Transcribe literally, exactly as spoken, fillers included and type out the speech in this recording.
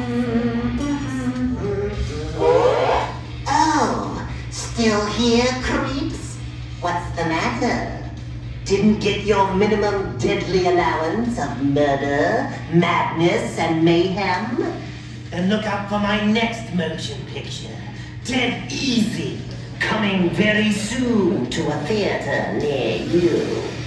Oh, still here, creeps? What's the matter? Didn't get your minimum deadly allowance of murder, madness, and mayhem? Then look out for my next motion picture, Dead Easy, coming very soon to a theater near you.